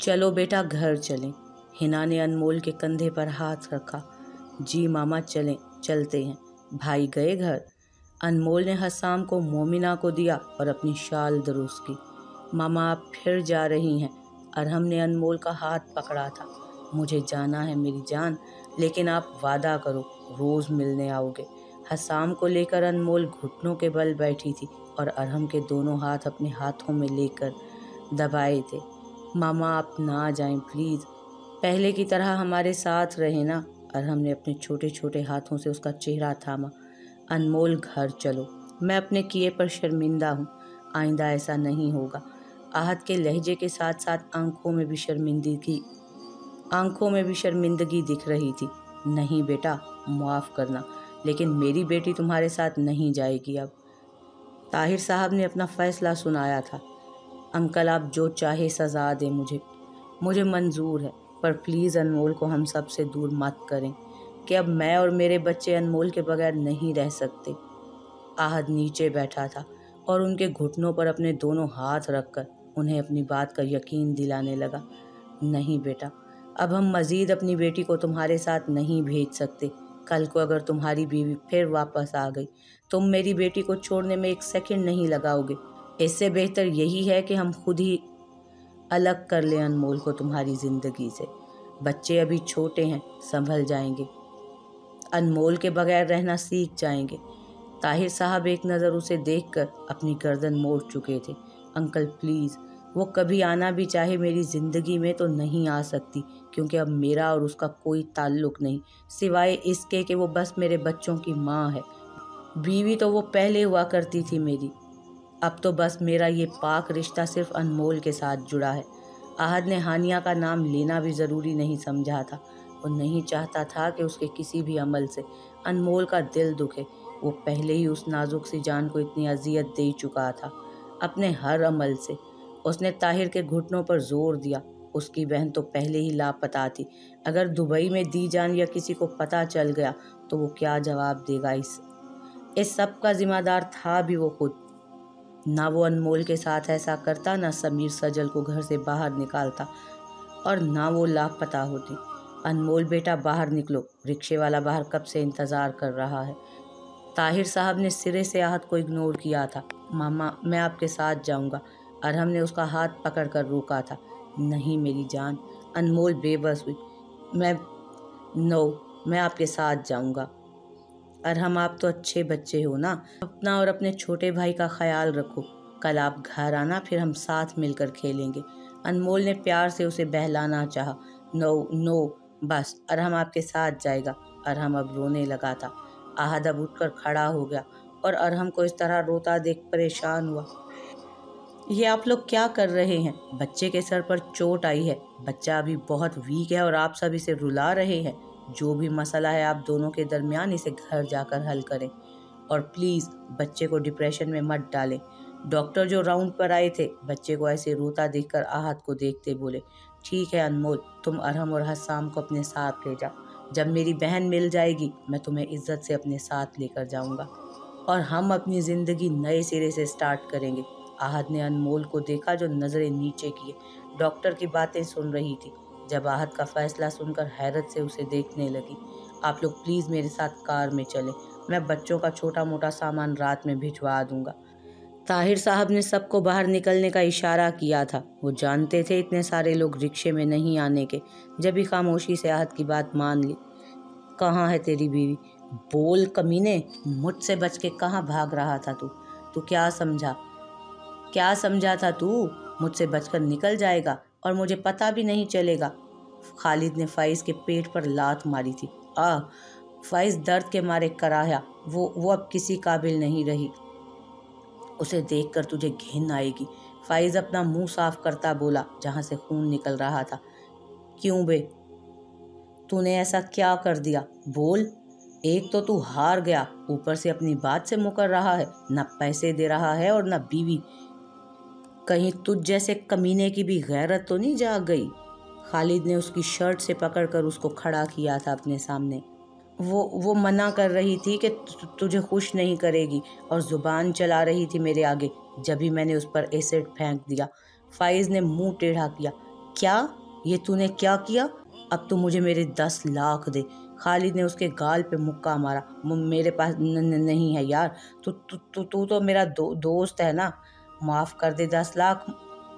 चलो बेटा घर चलें। हिना ने अनमोल के कंधे पर हाथ रखा। जी मामा चलें, चलते हैं। भाई गए घर। अनमोल ने हसाम को मोमिना को दिया और अपनी शाल दुरुस्त की। मामा आप फिर जा रही हैं। अरहम ने अनमोल का हाथ पकड़ा था। मुझे जाना है मेरी जान, लेकिन आप वादा करो रोज़ मिलने आओगे। हसाम को लेकर अनमोल घुटनों के बल बैठी थी और अरहम के दोनों हाथ अपने हाथों में लेकर दबाए थे। मामा आप ना जाएं प्लीज़, पहले की तरह हमारे साथ रहे ना। अरहम ने अपने छोटे छोटे हाथों से उसका चेहरा थामा। अनमोल घर चलो, मैं अपने किए पर शर्मिंदा हूँ, आइंदा ऐसा नहीं होगा। आहत के लहजे के साथ साथ आंखों में भी शर्मिंदगी दिख रही थी। नहीं बेटा, माफ़ करना, लेकिन मेरी बेटी तुम्हारे साथ नहीं जाएगी अब। ताहिर साहब ने अपना फैसला सुनाया था। अंकल आप जो चाहे सज़ा दें, मुझे मंजूर है, पर प्लीज़ अनमोल को हम सब से दूर मत करें कि अब मैं और मेरे बच्चे अनमोल के बगैर नहीं रह सकते। आहद नीचे बैठा था और उनके घुटनों पर अपने दोनों हाथ रखकर उन्हें अपनी बात का यकीन दिलाने लगा। नहीं बेटा, अब हम मज़ीद अपनी बेटी को तुम्हारे साथ नहीं भेज सकते। कल को अगर तुम्हारी बीवी फिर वापस आ गई, तुम मेरी बेटी को छोड़ने में एक सेकंड नहीं लगाओगे। इससे बेहतर यही है कि हम खुद ही अलग कर लें अनमोल को तुम्हारी ज़िंदगी से। बच्चे अभी छोटे हैं, संभल जाएंगे, अनमोल के बगैर रहना सीख जाएंगे। ताहिर साहब एक नज़र उसे देखकर अपनी गर्दन मोड़ चुके थे। अंकल प्लीज़, वो कभी आना भी चाहे मेरी ज़िंदगी में तो नहीं आ सकती, क्योंकि अब मेरा और उसका कोई ताल्लुक़ नहीं, सिवाय इसके कि वो बस मेरे बच्चों की माँ है। बीवी तो वो पहले हुआ करती थी मेरी, अब तो बस मेरा ये पाक रिश्ता सिर्फ अनमोल के साथ जुड़ा है। आहद ने हानिया का नाम लेना भी ज़रूरी नहीं समझा था। वो नहीं चाहता था कि उसके किसी भी अमल से अनमोल का दिल दुखे। वो पहले ही उस नाजुक सी जान को इतनी अजियत दे चुका था अपने हर अमल से। उसने ताहिर के घुटनों पर जोर दिया। उसकी बहन तो पहले ही लापता थी। अगर दुबई में दी जान या किसी को पता चल गया तो वो क्या जवाब देगा। इस सब का जिम्मेदार था भी वो खुद। ना वो अनमोल के साथ ऐसा करता, ना समीर सजल को घर से बाहर निकालता, और ना वो लापता होती। अनमोल बेटा बाहर निकलो, रिक्शे वाला बाहर कब से इंतज़ार कर रहा है। ताहिर साहब ने सिरे से आहत को इग्नोर किया था। मामा मैं आपके साथ जाऊंगा। अरहम ने उसका हाथ पकड़कर रोका था। नहीं मेरी जान। अनमोल बेबस हुई। मैं आपके साथ जाऊंगा। अरहम आप तो अच्छे बच्चे हो ना, अपना और अपने छोटे भाई का ख्याल रखो। कल आप घर आना, फिर हम साथ मिलकर खेलेंगे। अनमोल ने प्यार से उसे बहलाना चाहा। नो बस, अरहम आपके साथ जाएगा। अरहम अब रोने लगा था। आहद अब उठकर खड़ा हो गया और अरहम को इस तरह रोता देख परेशान हुआ। ये आप लोग क्या कर रहे हैं? बच्चे के सर पर चोट आई है, बच्चा अभी बहुत वीक है और आप सब इसे रुला रहे हैं। जो भी मसला है आप दोनों के दरमियान, इसे घर जाकर हल करें, और प्लीज़ बच्चे को डिप्रेशन में मत डालें। डॉक्टर जो राउंड पर आए थे बच्चे को ऐसे रोता देखकर आहत को देखते बोले, ठीक है अनमोल, तुम अरहम और हसाम को अपने साथ ले जाओ। जब मेरी बहन मिल जाएगी मैं तुम्हें इज्जत से अपने साथ लेकर जाऊंगा और हम अपनी ज़िंदगी नए सिरे से स्टार्ट करेंगे। आहत ने अनमोल को देखा जो नज़रें नीचे किए डॉक्टर की बातें सुन रही थी। जब आहत का फैसला सुनकर हैरत से उसे देखने लगी। आप लोग प्लीज़ मेरे साथ कार में चलें, मैं बच्चों का छोटा मोटा सामान रात में भिजवा दूंगा। ताहिर साहब ने सबको बाहर निकलने का इशारा किया था। वो जानते थे इतने सारे लोग रिक्शे में नहीं आने के। जब भी खामोशी से आहत की बात मान ली। कहाँ है तेरी बीवी? बोल कमीने, मुझसे बच के कहाँ भाग रहा था तू? तू क्या समझा था तू? मुझसे बचकर निकल जाएगा और मुझे पता भी नहीं चलेगा। खालिद ने फाइज के पेट पर लात मारी थी। फाइज दर्द के मारे कराया। वो अब किसी काबिल नहीं रही। उसे देखकर तुझे घिन आएगी। फाइज अपना मुंह साफ करता बोला जहां से खून निकल रहा था। क्यों बे, तूने ऐसा क्या कर दिया? बोल। एक तो तू हार गया, ऊपर से अपनी बात से मुकर रहा है। न पैसे दे रहा है और न बीवी। कहीं तुझ जैसे कमीने की भी गैरत तो नहीं जाग गई? खालिद ने उसकी शर्ट से पकड़कर उसको खड़ा किया था अपने सामने। वो मना कर रही थी कि तुझे खुश नहीं करेगी और ज़ुबान चला रही थी मेरे आगे, जब भी मैंने उस पर एसिड फेंक दिया। फाइज ने मुंह टेढ़ा किया। क्या? ये तूने क्या किया? अब तो मुझे मेरे 10 लाख दे। खालिद ने उसके गाल पे मुक्का मारा। मेरे पास नहीं है यार। तू तू तू तू तो मेरा दोस्त है ना। माफ़ कर दे 10 लाख।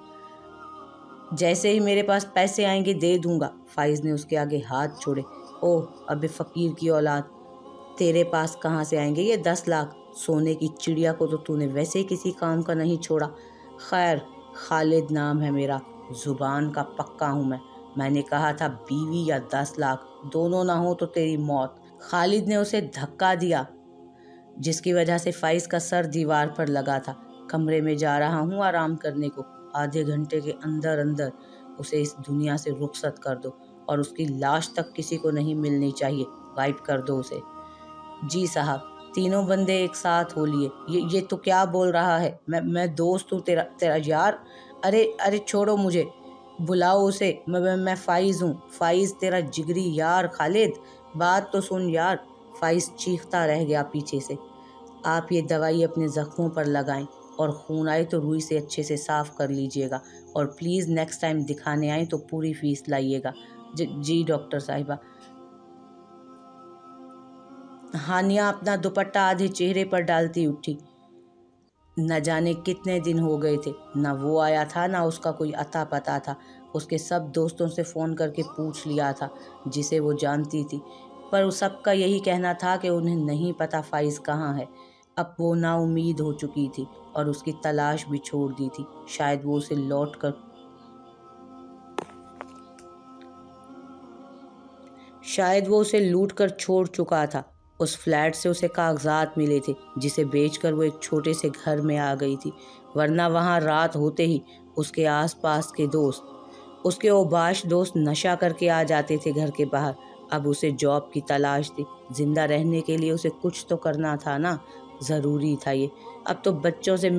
जैसे ही मेरे पास पैसे आएंगे दे दूंगा। फाइज ने उसके आगे हाथ छोड़े। ओह अबे फ़कीर की औलाद, तेरे पास कहाँ से आएंगे ये 10 लाख? सोने की चिड़िया को तो तूने वैसे ही किसी काम का नहीं छोड़ा। खैर, खालिद नाम है मेरा, ज़ुबान का पक्का हूँ मैं। मैंने कहा था बीवी या 10 लाख, दोनों ना हो तो तेरी मौत। खालिद ने उसे धक्का दिया जिसकी वजह से फाइज का सर दीवार पर लगा था। कमरे में जा रहा हूँ आराम करने को। आधे घंटे के अंदर अंदर उसे इस दुनिया से रुखसत कर दो और उसकी लाश तक किसी को नहीं मिलनी चाहिए। गायब कर दो उसे। जी साहब। तीनों बंदे एक साथ हो लिए। ये तो क्या बोल रहा है? मैं दोस्त हूँ तेरा तेरा यार। अरे अरे छोड़ो मुझे, बुलाओ उसे। मैं फाइज हूँ। फाइज तेरा जिगरी यार खालिद, बात तो सुन यार। फाइज चीखता रह गया पीछे से। आप ये दवाई अपने ज़ख्मों पर लगाएं और खून आए तो रुई से अच्छे से साफ़ कर लीजिएगा और प्लीज़ नेक्स्ट टाइम दिखाने आए तो पूरी फीस लाइएगा। जी डॉक्टर साहिबा। हानिया अपना दुपट्टा आधे चेहरे पर डालती उठी। न जाने कितने दिन हो गए थे, ना वो आया था ना उसका कोई अता पता था। उसके सब दोस्तों से फ़ोन करके पूछ लिया था जिसे वो जानती थी, पर उस सबका यही कहना था कि उन्हें नहीं पता फाइज कहाँ है। अब वो नाउम्मीद हो चुकी थी और उसकी तलाश भी छोड़ दी थी। शायद वो उसे लूट कर छोड़ चुका था। उस फ्लैट से उसे कागजात मिले थे जिसे बेचकर वो एक छोटे से घर में आ गई थी, वरना वहाँ रात होते ही उसके आसपास के दोस्त, उसके ओबाश दोस्त नशा करके आ जाते थे घर के बाहर। अब उसे जॉब की तलाश थी। जिंदा रहने के लिए उसे कुछ तो करना था ना, ज़रूरी था ये। अब तो बच्चों से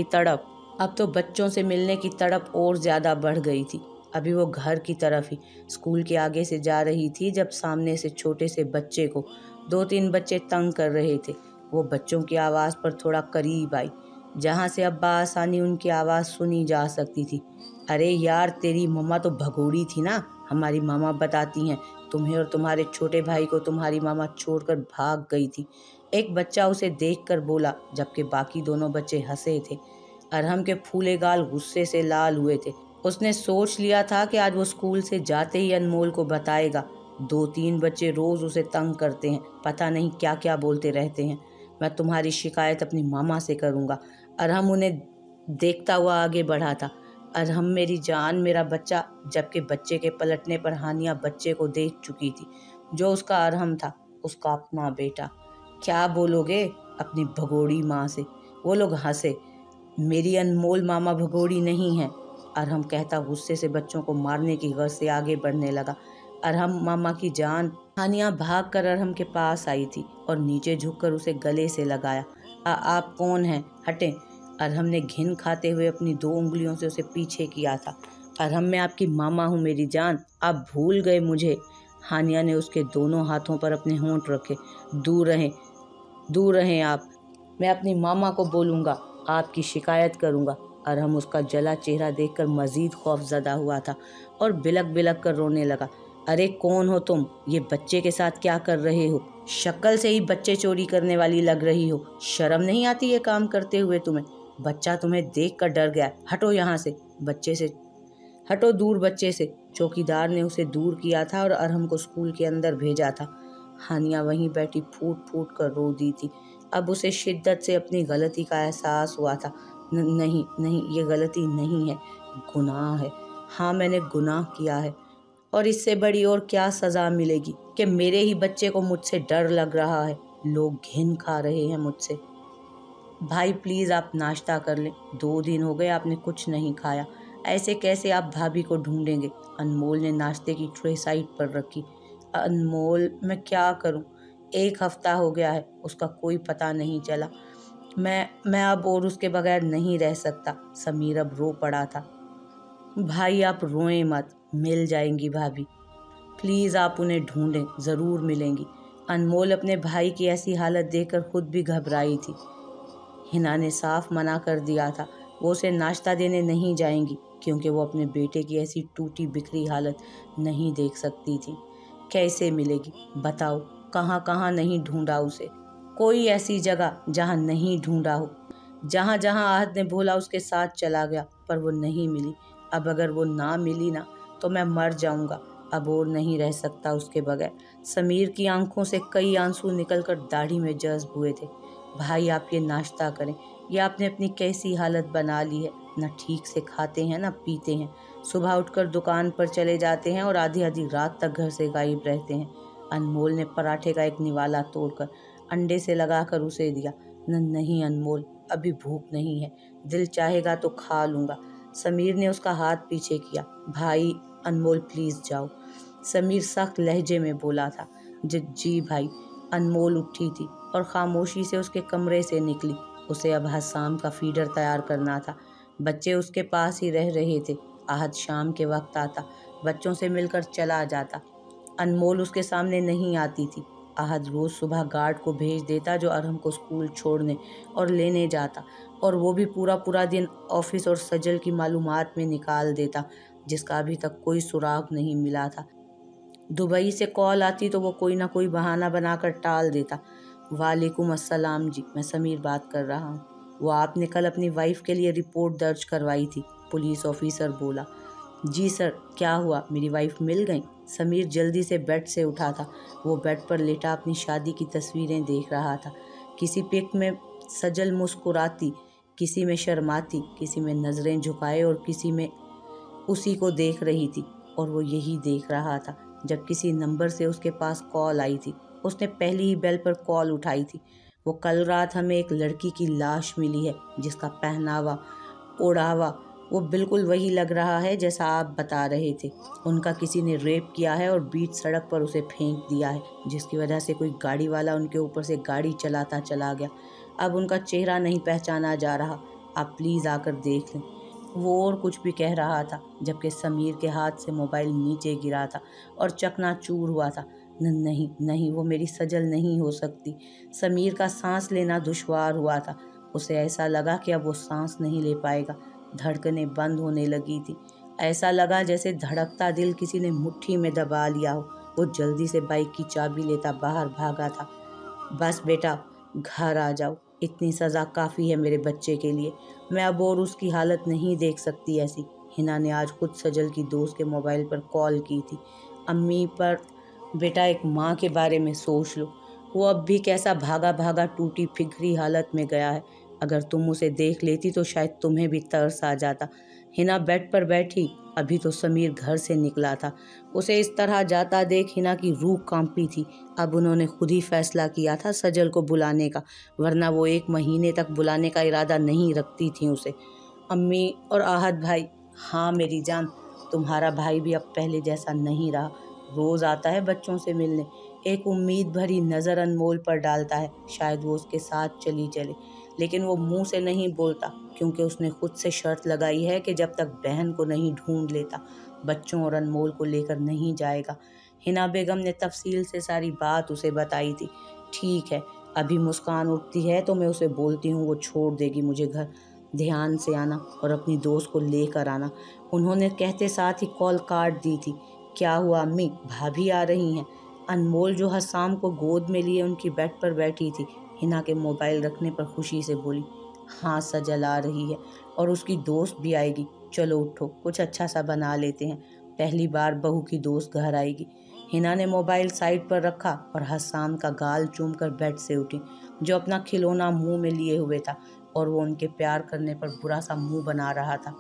मिलने की तड़प और ज़्यादा बढ़ गई थी। अभी वो घर की तरफ ही स्कूल के आगे से जा रही थी जब सामने से छोटे से बच्चे को 2-3 बच्चे तंग कर रहे थे। वो बच्चों की आवाज़ पर थोड़ा करीब आई, जहाँ से अब आसानी उनकी आवाज़ सुनी जा सकती थी। अरे यार, तेरी मम्मा तो भगोड़ी थी ना। हमारी मामा बताती हैं तुम्हें और तुम्हारे छोटे भाई को तुम्हारी मामा छोड़कर भाग गई थी। एक बच्चा उसे देखकर बोला, जबकि बाकी दोनों बच्चे हंसे थे। अरहम के फूले गाल गुस्से से लाल हुए थे। उसने सोच लिया था कि आज वो स्कूल से जाते ही अनमोल को बताएगा। 2-3 बच्चे रोज़ उसे तंग करते हैं, पता नहीं क्या क्या बोलते रहते हैं। मैं तुम्हारी शिकायत अपनी मामा से करूँगा। अरहम उन्हें देखता हुआ आगे बढ़ा था। अरहम मेरी जान, मेरा बच्चा। जबकि बच्चे के पलटने पर हानिया बच्चे को देख चुकी थी, जो उसका अरहम था, उसका अपना बेटा। क्या बोलोगे अपनी भगोड़ी माँ से? वो लोग हंसे। मेरी अनमोल मामा भगोड़ी नहीं है, अरहम कहता गुस्से से बच्चों को मारने की गर्ज से आगे बढ़ने लगा। अरहम मामा की जान। हानिया भाग कर अरहम के पास आई थी और नीचे झुककर उसे गले से लगाया। आप कौन हैं? हटें। अरहम ने घिन खाते हुए अपनी 2 उंगलियों से उसे पीछे किया था। अरहम, मैं आपकी मामा हूँ मेरी जान, आप भूल गए मुझे। हानिया ने उसके दोनों हाथों पर अपने होंठ रखे। दूर रहें आप। मैं अपनी मामा को बोलूँगा, आपकी शिकायत करूँगा। अरहम उसका जला चेहरा देखकर मज़ीद खौफज़दा हुआ था और बिलक बिलक कर रोने लगा। अरे कौन हो तुम? ये बच्चे के साथ क्या कर रहे हो? शक्ल से ही बच्चे चोरी करने वाली लग रही हो। शर्म नहीं आती ये काम करते हुए तुम्हें? बच्चा तुम्हें देख कर डर गया। हटो यहाँ से, हटो दूर बच्चे से। चौकीदार ने उसे दूर किया था और अरहम को स्कूल के अंदर भेजा था। हानिया वहीं बैठी फूट फूट कर रो दी थी। अब उसे शिद्दत से अपनी गलती का एहसास हुआ था। नहीं नहीं, ये गलती नहीं है, गुनाह है। हाँ, मैंने गुनाह किया है और इससे बड़ी और क्या सज़ा मिलेगी कि मेरे ही बच्चे को मुझसे डर लग रहा है। लोग घिन खा रहे हैं मुझसे। भाई प्लीज़ आप नाश्ता कर लें, 2 दिन हो गए आपने कुछ नहीं खाया। ऐसे कैसे आप भाभी को ढूंढेंगे? अनमोल ने नाश्ते की ट्रे साइड पर रखी। अनमोल, मैं क्या करूं? 1 हफ्ता हो गया है, उसका कोई पता नहीं चला। मैं अब और उसके बगैर नहीं रह सकता। समीर अब रो पड़ा था। भाई आप रोएं मत, मिल जाएंगी भाभी। प्लीज़ आप उन्हें ढूंढें, ज़रूर मिलेंगी। अनमोल अपने भाई की ऐसी हालत देखकर खुद भी घबराई थी। हिना ने साफ मना कर दिया था, वो उसे नाश्ता देने नहीं जाएंगी। क्योंकि वो अपने बेटे की ऐसी टूटी बिखरी हालत नहीं देख सकती थी। कैसे मिलेगी बताओ, कहाँ कहाँ नहीं ढूंढा उसे, कोई ऐसी जगह जहाँ नहीं ढूंढा हो। जहाँ जहाँ आहत ने बोला उसके साथ चला गया, पर वो नहीं मिली। अब अगर वो ना मिली ना तो मैं मर जाऊंगा, अब और नहीं रह सकता उसके बगैर। समीर की आंखों से कई आंसू निकलकर दाढ़ी में जज्ब हुए थे। भाई आप ये नाश्ता करें, ये आपने अपनी कैसी हालत बना ली है, ना ठीक से खाते हैं ना पीते हैं। सुबह उठकर दुकान पर चले जाते हैं और आधी आधी रात तक घर से गायब रहते हैं। अनमोल ने पराठे का एक निवाला तोड़कर अंडे से लगाकर उसे दिया। नहीं अनमोल, अभी भूख नहीं है, दिल चाहेगा तो खा लूँगा। समीर ने उसका हाथ पीछे किया। भाई अनमोल प्लीज़ जाओ, समीर सख्त लहजे में बोला था। जी भाई। अनमोल उठी थी और खामोशी से उसके कमरे से निकली। उसे अब हसाम का फीडर तैयार करना था। बच्चे उसके पास ही रह रहे थे। आहत शाम के वक्त आता, बच्चों से मिलकर चला जाता। अनमोल उसके सामने नहीं आती थी। आहत रोज़ सुबह गार्ड को भेज देता जो अरहम को स्कूल छोड़ने और लेने जाता, और वो भी पूरा पूरा दिन ऑफिस और सजल की मालूमात में निकाल देता, जिसका अभी तक कोई सुराग नहीं मिला था। दुबई से कॉल आती तो वो कोई ना कोई बहाना बनाकर टाल देता। वालेकुम अस्सलाम जी, मैं समीर बात कर रहा हूँ। वो आपने कल अपनी वाइफ के लिए रिपोर्ट दर्ज करवाई थी, पुलिस ऑफिसर बोला। जी सर, क्या हुआ, मेरी वाइफ मिल गई? समीर जल्दी से बेड से उठा था। वो बेड पर लेटा अपनी शादी की तस्वीरें देख रहा था। किसी पिक में सजल मुस्कुराती, किसी में शर्माती, किसी में नज़रें झुकाए और किसी में उसी को देख रही थी। और वो यही देख रहा था जब किसी नंबर से उसके पास कॉल आई थी। उसने पहली ही बेल पर कॉल उठाई थी। वो कल रात हमें एक लड़की की लाश मिली है जिसका पहनावा, ओढ़ावा वो बिल्कुल वही लग रहा है जैसा आप बता रहे थे। उनका किसी ने रेप किया है और बीच सड़क पर उसे फेंक दिया है, जिसकी वजह से कोई गाड़ी वाला उनके ऊपर से गाड़ी चलाता चला गया। अब उनका चेहरा नहीं पहचाना जा रहा, आप प्लीज़ आकर देख लें। वो और कुछ भी कह रहा था जबकि समीर के हाथ से मोबाइल नीचे गिरा था और चकनाचूर हुआ था। नहीं नहीं, वो मेरी सजल नहीं हो सकती। समीर का सांस लेना दुश्वार हुआ था। उसे ऐसा लगा कि अब वो सांस नहीं ले पाएगा। धड़कनें बंद होने लगी थी। ऐसा लगा जैसे धड़कता दिल किसी ने मुट्ठी में दबा लिया हो। वो जल्दी से बाइक की चाबी लेता बाहर भागा था। बस बेटा, घर आ जाओ, इतनी सज़ा काफ़ी है मेरे बच्चे के लिए। मैं अब और उसकी हालत नहीं देख सकती ऐसी। हिना ने आज खुद सजल की दोस्त के मोबाइल पर कॉल की थी। अम्मी, पर बेटा एक माँ के बारे में सोच लो। वो अब भी कैसा भागा भागा टूटी फिक्री हालत में गया है। अगर तुम उसे देख लेती तो शायद तुम्हें भी तरस आ जाता। हिना बेड पर बैठी। अभी तो समीर घर से निकला था। उसे इस तरह जाता देख हिना की रूह कांपी थी। अब उन्होंने खुद ही फैसला किया था सजल को बुलाने का, वरना वो 1 महीने तक बुलाने का इरादा नहीं रखती थी उसे। अम्मी और आहत भाई, हाँ मेरी जान, तुम्हारा भाई भी अब पहले जैसा नहीं रहा। रोज़ आता है बच्चों से मिलने, एक उम्मीद भरी नज़र अनमोल पर डालता है, शायद वो उसके साथ चली चले। लेकिन वो मुंह से नहीं बोलता, क्योंकि उसने खुद से शर्त लगाई है कि जब तक बहन को नहीं ढूंढ लेता, बच्चों और अनमोल को लेकर नहीं जाएगा। हिना बेगम ने तफसील से सारी बात उसे बताई थी। ठीक है, अभी मुस्कान उठती है तो मैं उसे बोलती हूँ, वो छोड़ देगी मुझे घर। ध्यान से आना और अपनी दोस्त को लेकर आना। उन्होंने कहते साथ ही कॉल काट दी थी। क्या हुआ अम्मी, भाभी आ रही हैं? अनमोल जो हसाम को गोद में लिए उनकी बेड पर बैठी थी, हिना के मोबाइल रखने पर खुशी से बोली। हाँ सजल आ रही है और उसकी दोस्त भी आएगी। चलो उठो, कुछ अच्छा सा बना लेते हैं, पहली बार बहू की दोस्त घर आएगी। हिना ने मोबाइल साइड पर रखा और हसाम का गाल चूमकर बेड से उठी, जो अपना खिलौना मुंह में लिए हुए था और वो उनके प्यार करने पर बुरा सा मुंह बना रहा था।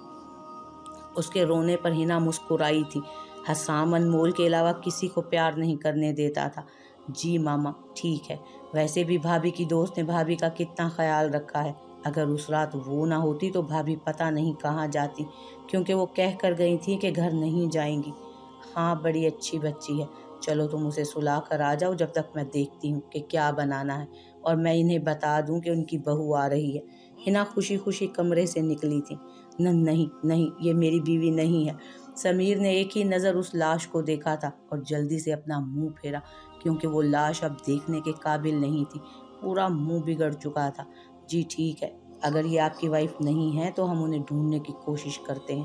उसके रोने पर हिना मुस्कुराई थी। हसाम अनमोल के अलावा किसी को प्यार नहीं करने देता था। जी मामा, ठीक है। वैसे भी भाभी की दोस्त ने भाभी का कितना ख्याल रखा है। अगर उस रात वो ना होती तो भाभी पता नहीं कहाँ जाती, क्योंकि वो कह कर गई थी कि घर नहीं जाएंगी। हाँ, बड़ी अच्छी बच्ची है। चलो तुम उसे सुला कर आ जाओ, जब तक मैं देखती हूँ कि क्या बनाना है, और मैं इन्हें बता दूँ कि उनकी बहू आ रही है। हिना खुशी खुशी कमरे से निकली थी। नहीं नहीं, ये मेरी बीवी नहीं है। समीर ने एक ही नज़र उस लाश को देखा था और जल्दी से अपना मुंह फेरा, क्योंकि वो लाश अब देखने के काबिल नहीं थी। पूरा मुंह बिगड़ चुका था। जी ठीक है, अगर ये आपकी वाइफ नहीं है तो हम उन्हें ढूंढने की कोशिश करते हैं।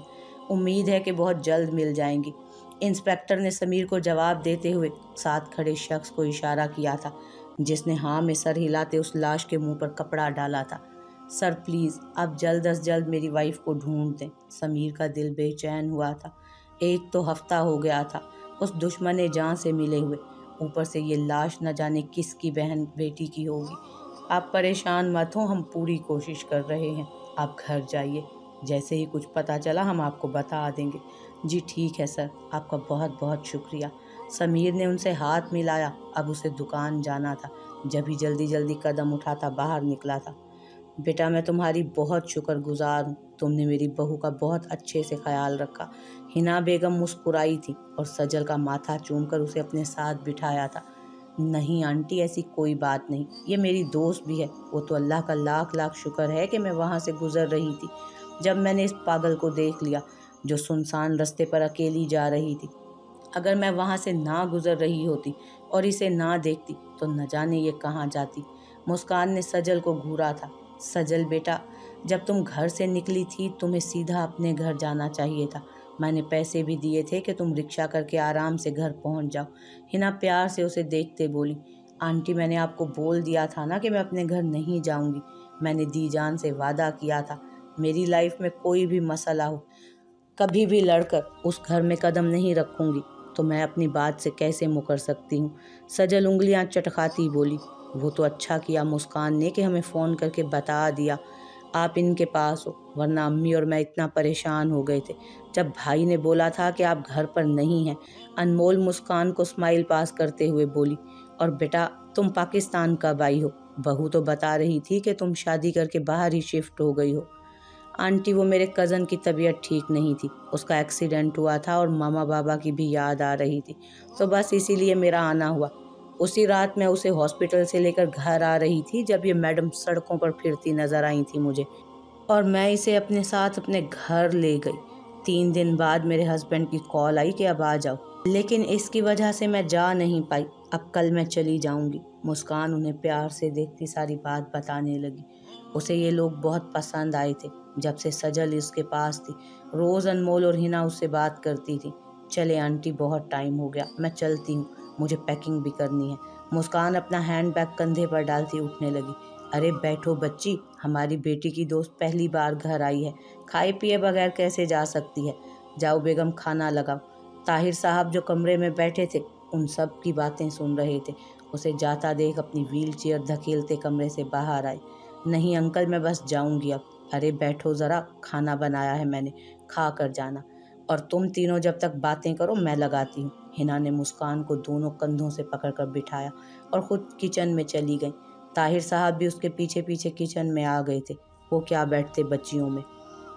उम्मीद है कि बहुत जल्द मिल जाएंगी। इंस्पेक्टर ने समीर को जवाब देते हुए साथ खड़े शख्स को इशारा किया था, जिसने हाँ में सर हिलाते उस लाश के मुंह पर कपड़ा डाला था। सर प्लीज़ आप जल्द अज जल्द मेरी वाइफ को ढूंढ दें। समीर का दिल बेचैन हुआ था। एक तो हफ्ता हो गया था उस दुश्मन जान से मिले हुए, ऊपर से ये लाश न जाने किसकी बहन बेटी की होगी। आप परेशान मत हो, हम पूरी कोशिश कर रहे हैं। आप घर जाइए, जैसे ही कुछ पता चला हम आपको बता देंगे। जी ठीक है सर, आपका बहुत बहुत शुक्रिया। समीर ने उनसे हाथ मिलाया। अब उसे दुकान जाना था, जब ही जल्दी जल्दी कदम उठाता बाहर निकला था। बेटा मैं तुम्हारी बहुत शुक्रगुजार हूँ, तुमने मेरी बहू का बहुत अच्छे से ख्याल रखा। हिना बेगम मुस्कुराई थी और सजल का माथा चूमकर उसे अपने साथ बिठाया था। नहीं आंटी, ऐसी कोई बात नहीं, ये मेरी दोस्त भी है। वो तो अल्लाह का लाख लाख शुक्र है कि मैं वहाँ से गुजर रही थी जब मैंने इस पागल को देख लिया जो सुनसान रास्ते पर अकेली जा रही थी। अगर मैं वहाँ से ना गुजर रही होती और इसे ना देखती तो न जाने ये कहाँ जाती। मुस्कान ने सजल को घूरा था। सजल बेटा, जब तुम घर से निकली थी तुम्हें सीधा अपने घर जाना चाहिए था। मैंने पैसे भी दिए थे कि तुम रिक्शा करके आराम से घर पहुंच जाओ। हिना प्यार से उसे देखते बोली, आंटी मैंने आपको बोल दिया था ना कि मैं अपने घर नहीं जाऊंगी। मैंने दी जान से वादा किया था, मेरी लाइफ में कोई भी मसला हो, कभी भी लड़कर उस घर में कदम नहीं रखूंगी, तो मैं अपनी बात से कैसे मुकर सकती हूँ। सजल उंगलियां चटखाती बोली, वो तो अच्छा किया मुस्कान ने कि हमें फ़ोन करके बता दिया आप इनके पास हो, वरना अम्मी और मैं इतना परेशान हो गए थे जब भाई ने बोला था कि आप घर पर नहीं हैं। अनमोल मुस्कान को स्माइल पास करते हुए बोली, और बेटा तुम पाकिस्तान कब आई हो? बहू तो बता रही थी कि तुम शादी करके बाहर ही शिफ्ट हो गई हो। आंटी वो मेरे कज़न की तबीयत ठीक नहीं थी, उसका एक्सीडेंट हुआ था और मामा बाबा की भी याद आ रही थी, तो बस इसीलिए मेरा आना हुआ। उसी रात मैं उसे हॉस्पिटल से लेकर घर आ रही थी जब ये मैडम सड़कों पर फिरती नजर आई थी मुझे, और मैं इसे अपने साथ अपने घर ले गई। 3 दिन बाद मेरे हस्बैंड की कॉल आई कि अब आ जाओ, लेकिन इसकी वजह से मैं जा नहीं पाई। अब कल मैं चली जाऊंगी। मुस्कान उन्हें प्यार से देखती सारी बात बताने लगी। उसे ये लोग बहुत पसंद आए थे जब से सजल इसके पास थी। रोज़ अनमोल और हिना उससे बात करती थी। चले आंटी बहुत टाइम हो गया, मैं चलती हूँ, मुझे पैकिंग भी करनी है। मुस्कान अपना हैंडबैग कंधे पर डालती उठने लगी। अरे बैठो बच्ची, हमारी बेटी की दोस्त पहली बार घर आई है, खाए पिए बगैर कैसे जा सकती है। जाओ बेगम खाना लगाओ। ताहिर साहब जो कमरे में बैठे थे उन सब की बातें सुन रहे थे। उसे जाता देख अपनी व्हील चेयर धकेलते कमरे से बाहर आए। नहीं अंकल, मैं बस जाऊंगी अब। अरे बैठो ज़रा, खाना बनाया है मैंने, खा कर जाना। और तुम तीनों जब तक बातें करो मैं लगाती हूँ। हिना ने मुस्कान को दोनों कंधों से पकड़कर बिठाया और खुद किचन में चली गई। ताहिर साहब भी उसके पीछे पीछे किचन में आ गए थे। वो क्या बैठते बच्चियों में।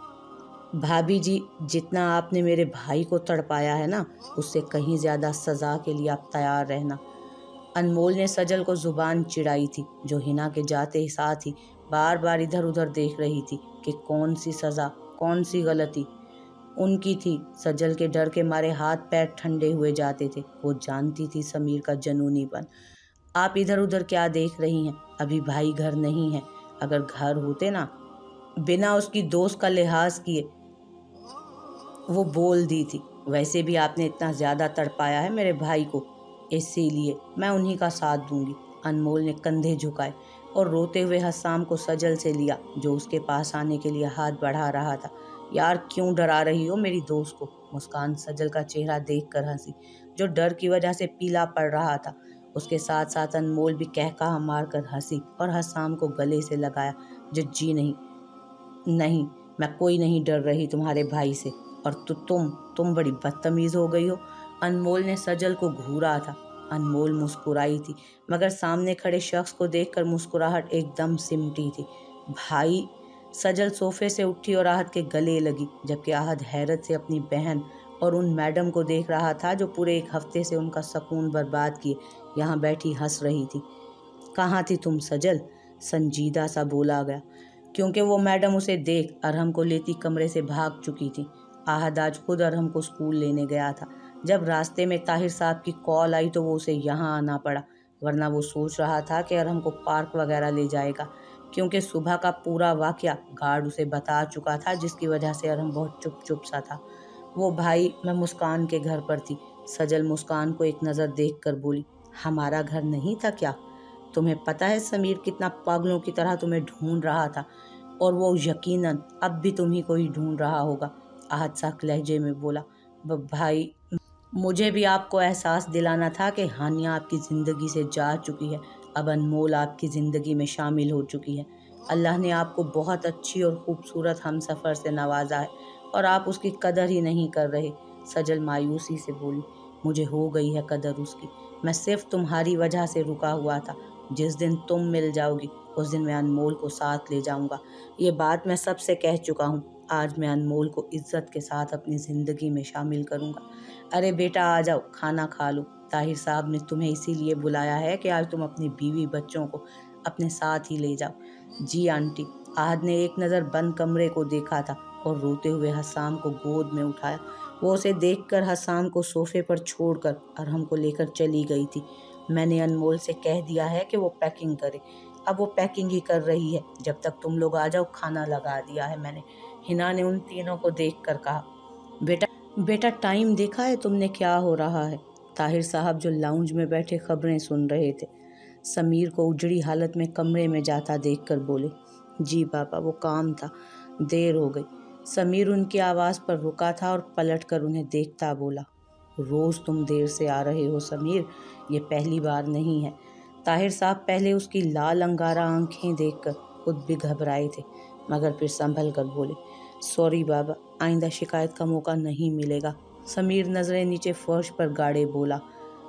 भाभी जी, जितना आपने मेरे भाई को तड़पाया है ना, उससे कहीं ज़्यादा सज़ा के लिए आप तैयार रहना। अनमोल ने सजल को जुबान चिढ़ाई थी, जो हिना के जाते ही साथ ही बार बार इधर उधर देख रही थी कि कौन सी सज़ा, कौन सी गलती उनकी थी। सजल के डर के मारे हाथ पैर ठंडे हुए जाते थे। वो जानती थी समीर का जुनूनीपन। आप इधर उधर क्या देख रही हैं? अभी भाई घर नहीं है। अगर घर होते ना, बिना उसकी दोस्त का लिहाज किए वो बोल दी थी। वैसे भी आपने इतना ज़्यादा तड़पाया है मेरे भाई को, इसीलिए मैं उन्हीं का साथ दूंगी। अनमोल ने कंधे झुकाए और रोते हुए हसाम को सजल से लिया, जो उसके पास आने के लिए हाथ बढ़ा रहा था। यार क्यों डरा रही हो मेरी दोस्त को? मुस्कान सजल का चेहरा देखकर हंसी, जो डर की वजह से पीला पड़ रहा था। उसके साथ साथ अनमोल भी कहकहा मारकर हंसी और हसाम को गले से लगाया, जो जी नहीं, नहीं, मैं कोई नहीं डर रही तुम्हारे भाई से। और तुम बड़ी बदतमीज हो गई हो। अनमोल ने सजल को घूरा था। अनमोल मुस्कुराई थी, मगर सामने खड़े शख्स को देखकर मुस्कुराहट एकदम सिमटी थी। भाई। सजल सोफे से उठी और आहत के गले लगी, जबकि आहत हैरत से अपनी बहन और उन मैडम को देख रहा था जो पूरे 1 हफ्ते से उनका सुकून बर्बाद किए यहाँ बैठी हंस रही थी। कहाँ थी तुम सजल? संजीदा सा बोला गया, क्योंकि वो मैडम उसे देख अरहम को लेती कमरे से भाग चुकी थी। आहद आज खुद अरहम को स्कूल लेने गया था। जब रास्ते में ताहिर साहब की कॉल आई तो वो उसे यहाँ आना पड़ा, वरना वो सोच रहा था कि अरहम को पार्क वगैरह ले जाएगा, क्योंकि सुबह का पूरा वाकया गार्ड उसे बता चुका था, जिसकी वजह से अरहम बहुत चुप चुप सा था। वो भाई, मैं मुस्कान के घर पर थी। सजल मुस्कान को एक नज़र देखकर बोली, हमारा घर नहीं था क्या? तुम्हें पता है समीर कितना पागलों की तरह तुम्हें ढूंढ रहा था, और वो यकीनन अब भी तुम्ही को ही ढूंढ रहा होगा। आहत सा लहजे में बोला, भाई, मुझे भी आपको एहसास दिलाना था कि हानिया आपकी ज़िंदगी से जा चुकी है, अब अनमोल आपकी ज़िंदगी में शामिल हो चुकी है। अल्लाह ने आपको बहुत अच्छी और ख़ूबसूरत हमसफ़र से नवाजा है और आप उसकी कदर ही नहीं कर रहे। सजल मायूसी से बोली, मुझे हो गई है कदर उसकी, मैं सिर्फ तुम्हारी वजह से रुका हुआ था। जिस दिन तुम मिल जाओगी उस दिन मैं अनमोल को साथ ले जाऊंगा। ये बात मैं सबसे कह चुका हूँ। आज मैं अनमोल को इज्जत के साथ अपनी ज़िंदगी में शामिल करूंगा। अरे बेटा, आ जाओ, खाना खा लो। ताहिर साहब ने तुम्हें इसीलिए बुलाया है कि आज तुम अपनी बीवी बच्चों को अपने साथ ही ले जाओ। जी आंटी। आहद ने एक नज़र बंद कमरे को देखा था और रोते हुए हसाम को गोद में उठाया। वो उसे देखकर हसाम को सोफे पर छोड़कर अरहम को लेकर चली गई थी। मैंने अनमोल से कह दिया है कि वो पैकिंग करे, अब वो पैकिंग ही कर रही है। जब तक तुम लोग आ जाओ खाना लगा दिया है मैंने। हिना ने उन तीनों को देखकर कहा, बेटा टाइम देखा है तुमने क्या हो रहा है? ताहिर साहब जो लाउंज में बैठे खबरें सुन रहे थे, समीर को उजड़ी हालत में कमरे में जाता देखकर बोले, जी पापा, वो काम था, देर हो गई। समीर उनकी आवाज़ पर रुका था और पलटकर उन्हें देखता बोला, रोज़ तुम देर से आ रहे हो समीर, ये पहली बार नहीं है। ताहिर साहब पहले उसकी लाल अंगारा आंखें देखकर खुद भी घबराए थे, मगर फिर संभल कर बोले, सॉरी बाबा, आइंदा शिकायत का मौका नहीं मिलेगा। समीर नज़रें नीचे फर्श पर गाड़े बोला,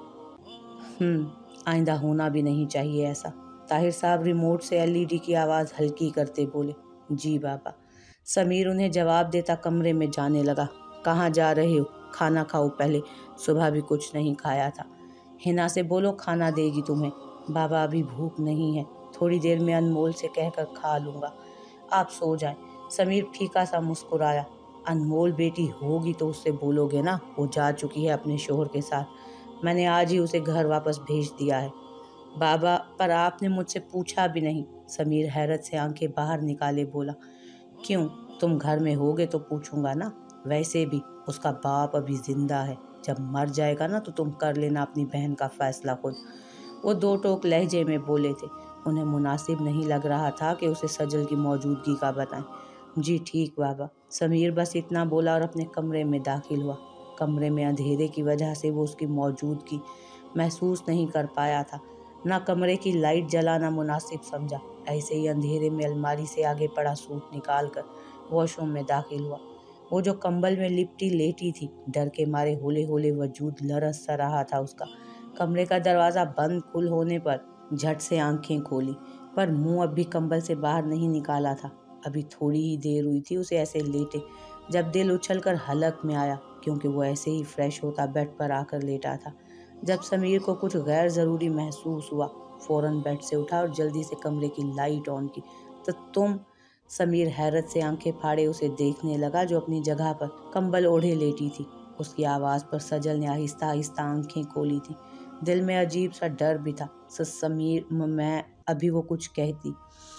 आइंदा होना भी नहीं चाहिए ऐसा। ताहिर साहब रिमोट से एलईडी की आवाज़ हल्की करते बोले, जी बाबा। समीर उन्हें जवाब देता कमरे में जाने लगा। कहाँ जा रहे हो? खाना खाओ पहले, सुबह भी कुछ नहीं खाया था। हिना से बोलो खाना देगी तुम्हें। बाबा, अभी भूख नहीं है, थोड़ी देर में अनमोल से कहकर खा लूँगा, आप सो जाएं। समीर फीका सा मुस्कुराया। अनमोल बेटी होगी तो उससे बोलोगे ना, वो जा चुकी है अपने शोहर के साथ, मैंने आज ही उसे घर वापस भेज दिया है। बाबा, पर आपने मुझसे पूछा भी नहीं। समीर हैरत से आंखें बाहर निकाले बोला, क्यों, तुम घर में होगे तो पूछूंगा ना। वैसे भी उसका बाप अभी जिंदा है, जब मर जाएगा ना तो तुम कर लेना अपनी बहन का फैसला खुद। वो दो टोक लहजे में बोले थे। उन्हें मुनासिब नहीं लग रहा था कि उसे सजल की मौजूदगी का बताएं। जी ठीक बाबा। समीर बस इतना बोला और अपने कमरे में दाखिल हुआ। कमरे में अंधेरे की वजह से वो उसकी मौजूदगी महसूस नहीं कर पाया था। ना कमरे की लाइट जलाना मुनासिब समझा। ऐसे ही अंधेरे में अलमारी से आगे पड़ा सूट निकाल कर वॉशरूम में दाखिल हुआ। वो जो कंबल में लिपटी लेटी थी, डर के मारे होले होले वजूद लरस सा रहा था उसका। कमरे का दरवाज़ा बंद खुल होने पर झट से आंखें खोली, पर मुंह अब भी कंबल से बाहर नहीं निकाला था। अभी थोड़ी ही देर हुई थी उसे ऐसे लेटे, जब दिल उछलकर हलक में आया, क्योंकि वो ऐसे ही फ्रेश होता बेड पर आकर लेटा था। जब समीर को कुछ गैर ज़रूरी महसूस हुआ, फ़ौरन बेड से उठा और जल्दी से कमरे की लाइट ऑन की। तो तुम? समीर हैरत से आंखें फाड़े उसे देखने लगा, जो अपनी जगह पर कंबल ओढ़े लेटी थी। उसकी आवाज़ पर सजल ने आहिस्ता आहिस्ता आंखें खोली थी। दिल में अजीब सा डर भी था। समीर, मैं अभी वो कुछ कहती।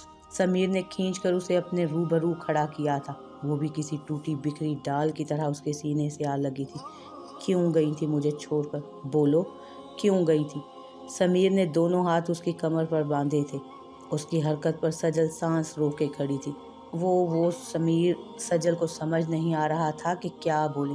समीर ने खींचकर उसे अपने रूबरू खड़ा किया था। वो भी किसी टूटी बिखरी डाल की तरह उसके सीने से आ लगी थी। क्यों गई थी मुझे छोड़कर? बोलो, क्यों गई थी? समीर ने दोनों हाथ उसकी कमर पर बांधे थे। उसकी हरकत पर सजल सांस रोके खड़ी थी। वो समीर, सजल को समझ नहीं आ रहा था कि क्या बोले।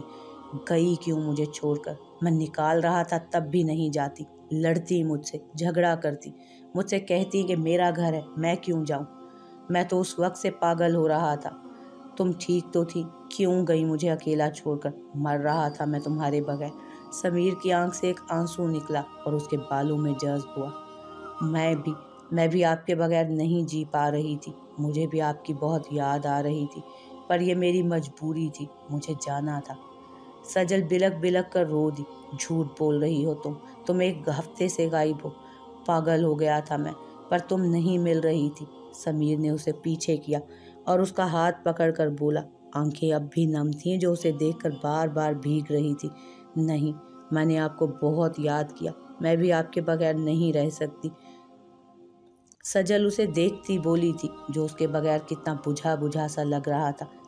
गई क्यों मुझे छोड़कर? मैं निकाल रहा था तब भी नहीं जाती, लड़ती मुझसे, झगड़ा करती, मुझसे कहती कि मेरा घर है, मैं क्यों जाऊं। मैं तो उस वक्त से पागल हो रहा था। तुम ठीक तो थी, क्यों गई मुझे अकेला छोड़कर? मर रहा था मैं तुम्हारे बगैर। समीर की आंख से एक आंसू निकला और उसके बालों में जज्ब हुआ। मैं भी आपके बगैर नहीं जी पा रही थी। मुझे भी आपकी बहुत याद आ रही थी, पर यह मेरी मजबूरी थी, मुझे जाना था। सजल बिलक बिलक कर रो दी। झूठ बोल रही हो तुम 1 हफ्ते से गायब हो। पागल हो गया था मैं, पर तुम नहीं मिल रही थी। समीर ने उसे पीछे किया और उसका हाथ पकड़कर बोला। आंखें अब भी नम थीं, जो उसे देखकर बार बार भीग रही थी। नहीं, मैंने आपको बहुत याद किया, मैं भी आपके बगैर नहीं रह सकती। सजल उसे देखती बोली थी, जो उसके बगैर कितना बुझा बुझा सा लग रहा था।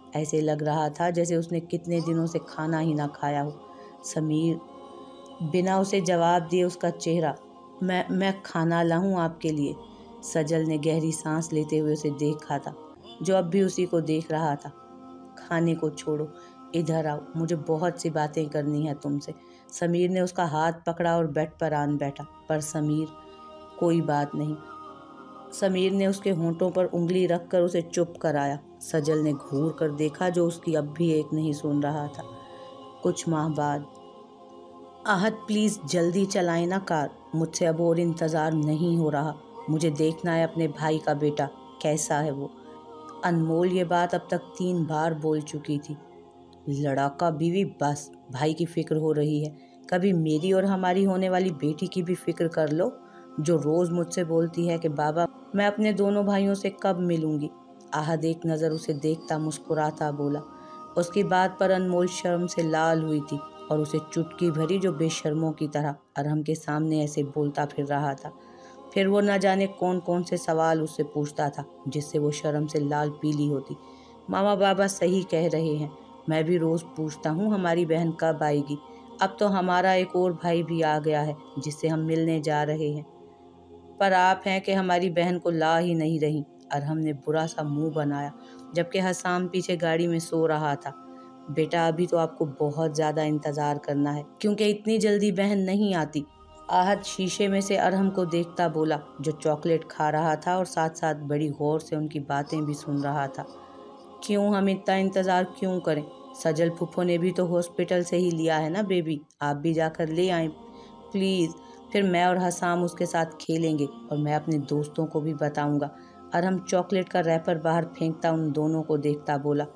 ऐसे लग रहा था जैसे उसने कितने दिनों से खाना ही ना खाया हो। समीर बिना उसे जवाब दिए उसका चेहरा, मैं खाना लाऊं आपके लिए। सजल ने गहरी सांस लेते हुए उसे देखा था, जो अब भी उसी को देख रहा था। खाने को छोड़ो, इधर आओ, मुझे बहुत सी बातें करनी है तुमसे। समीर ने उसका हाथ पकड़ा और बेड पर आन बैठा। पर समीर, कोई बात नहीं। समीर ने उसके होंठों पर उंगली रखकर उसे चुप कराया। सजल ने घूर कर देखा, जो उसकी अब भी एक नहीं सुन रहा था। कुछ माह बाद, आहत प्लीज़ जल्दी चलाएं ना कार, मुझसे अब और इंतज़ार नहीं हो रहा। मुझे देखना है अपने भाई का बेटा, कैसा है वो। अनमोल ये बात अब तक 3 बार बोल चुकी थी। लड़ाका बीवी बस, भाई की फिक्र हो रही है, कभी मेरी और हमारी होने वाली बेटी की भी फिक्र कर लो, जो रोज़ मुझसे बोलती है कि बाबा मैं अपने दोनों भाइयों से कब मिलूंगी। आहद एक नज़र उसे देखता मुस्कुराता बोला। उसकी बात पर अनमोल शर्म से लाल हुई थी और उसे चुटकी भरी, जो बेशर्मों की तरह अरहम के सामने ऐसे बोलता फिर रहा था। फिर वो न जाने कौन कौन से सवाल उससे पूछता था, जिससे वो शर्म से लाल पीली होती। मामा बाबा सही कह रहे हैं, मैं भी रोज़ पूछता हूँ हमारी बहन कब आएगी। अब तो हमारा एक और भाई भी आ गया है, जिससे हम मिलने जा रहे हैं, पर आप हैं कि हमारी बहन को ला ही नहीं रही। अरहम ने बुरा सा मुंह बनाया, जबकि हसाम पीछे गाड़ी में सो रहा था। बेटा अभी तो आपको बहुत ज़्यादा इंतज़ार करना है, क्योंकि इतनी जल्दी बहन नहीं आती। आहत शीशे में से अरहम को देखता बोला, जो चॉकलेट खा रहा था और साथ साथ बड़ी गौर से उनकी बातें भी सुन रहा था। क्यों हम इतना इंतज़ार क्यों करें? सजल फुफ्फो ने भी तो हॉस्पिटल से ही लिया है ना बेबी, आप भी जाकर ले आएं प्लीज़। फिर मैं और हसाम उसके साथ खेलेंगे और मैं अपने दोस्तों को भी बताऊंगा। अरहम चॉकलेट का रैपर बाहर फेंकता उन दोनों को देखता बोला,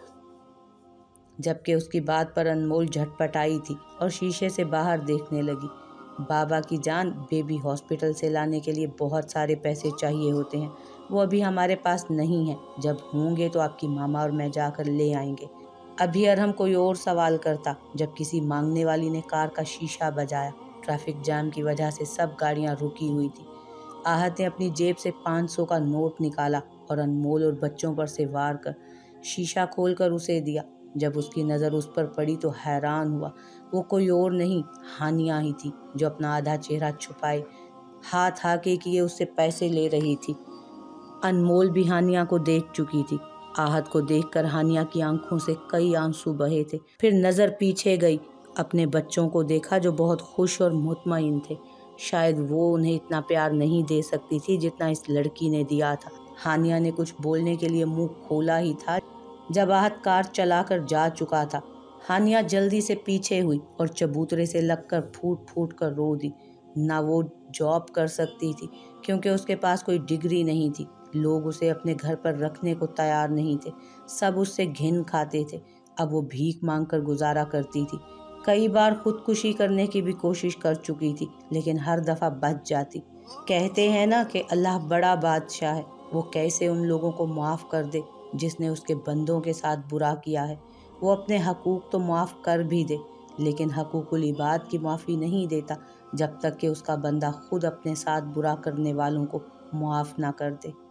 जबकि उसकी बात पर अनमोल झटपट आई थी और शीशे से बाहर देखने लगी। बाबा की जान, बेबी हॉस्पिटल से लाने के लिए बहुत सारे पैसे चाहिए होते हैं, वो अभी हमारे पास नहीं है। जब होंगे तो आपकी मामा और मैं जाकर ले आएंगे। अभी अरहम कोई और सवाल करता, जब किसी मांगने वाली ने कार का शीशा बजाया। ट्रैफिक जाम की वजह से सब गाड़ियां रुकी हुई थी। आहत ने अपनी जेब से 500 का नोट निकाला और अनमोल और बच्चों पर से वार कर शीशा खोलकर उसे दिया। जब उसकी नज़र उस पर पड़ी तो हैरान हुआ। वो कोई और नहीं, हानिया ही थी, जो अपना आधा चेहरा छुपाए हाथ आके किए उससे पैसे ले रही थी। अनमोल भी हानिया को देख चुकी थी। आहत को देखकर हानिया की आंखों से कई आंसू बहे थे। फिर नज़र पीछे गई, अपने बच्चों को देखा, जो बहुत खुश और मुतमईन थे। शायद वो उन्हें इतना प्यार नहीं दे सकती थी जितना इस लड़की ने दिया था। हानिया ने कुछ बोलने के लिए मुंह खोला ही था, जब आहत कार चलाकर जा चुका था। हानिया जल्दी से पीछे हुई और चबूतरे से लगकर फूट फूट कर रो दी। ना वो जॉब कर सकती थी, क्योंकि उसके पास कोई डिग्री नहीं थी। लोग उसे अपने घर पर रखने को तैयार नहीं थे, सब उससे घिन खाते थे। अब वो भीख मांगकर गुजारा करती थी। कई बार खुदकुशी करने की भी कोशिश कर चुकी थी, लेकिन हर दफ़ा बच जाती। कहते हैं ना कि अल्लाह बड़ा बादशाह है, वो कैसे उन लोगों को माफ़ कर दे जिसने उसके बंदों के साथ बुरा किया है। वो अपने हकूक़ तो माफ़ कर भी दे, लेकिन हकूक़ुल इबाद की माफ़ी नहीं देता जब तक कि उसका बंदा खुद अपने साथ बुरा करने वालों को माफ़ ना कर दे।